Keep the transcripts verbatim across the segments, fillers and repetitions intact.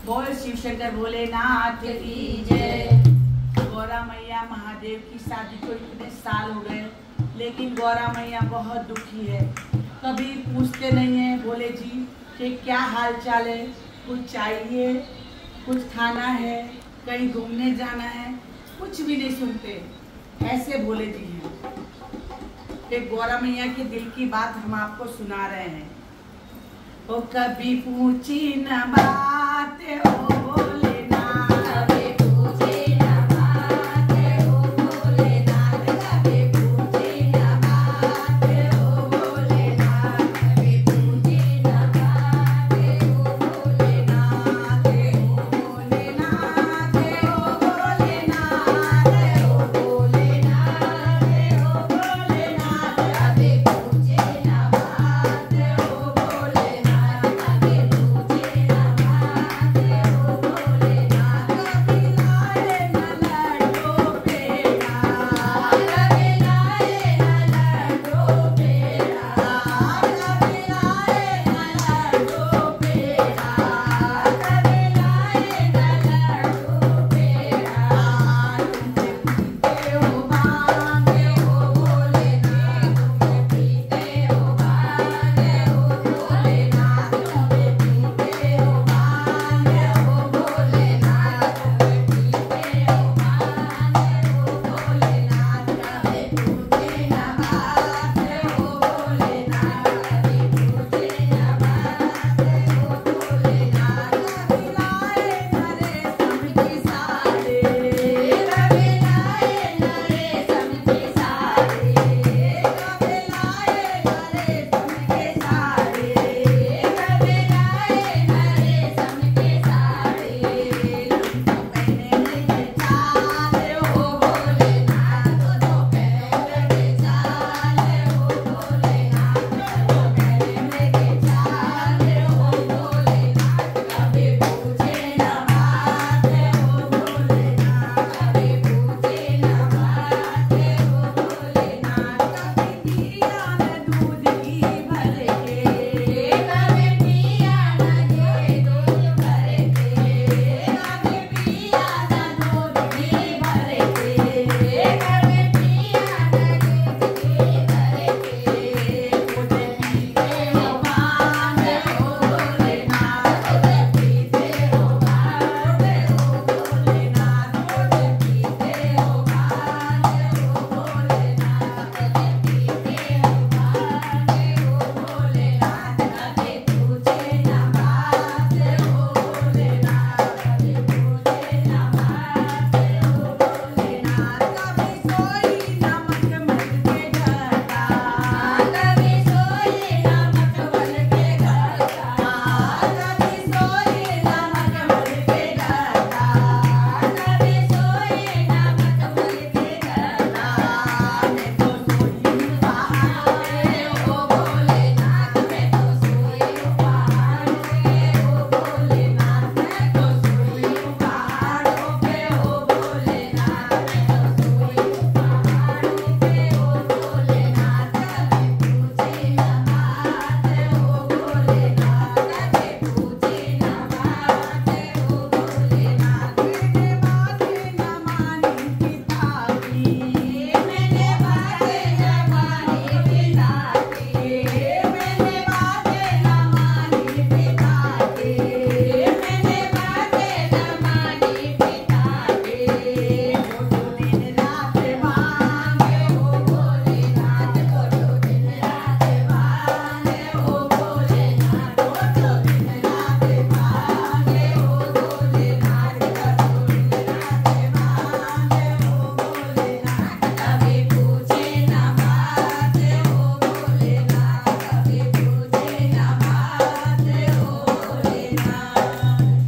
बोल शिव शंकर भोलेनाथ की जय। गौरा मैया महादेव की शादी को इतने साल हो गए, लेकिन गौरा मैया बहुत दुखी है। कभी पूछते नहीं है भोले जी कि क्या हाल चाल है, कुछ चाहिए, कुछ खाना है, कहीं घूमने जाना है, कुछ भी नहीं सुनते। ऐसे भोले जी हैं। एक गौरा मैया के दिल की बात हम आपको सुना रहे हैं। ओ कभी पूछी न बात ओ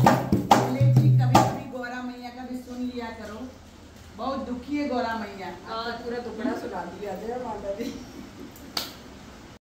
बहुत दुखी है गौरा मैया।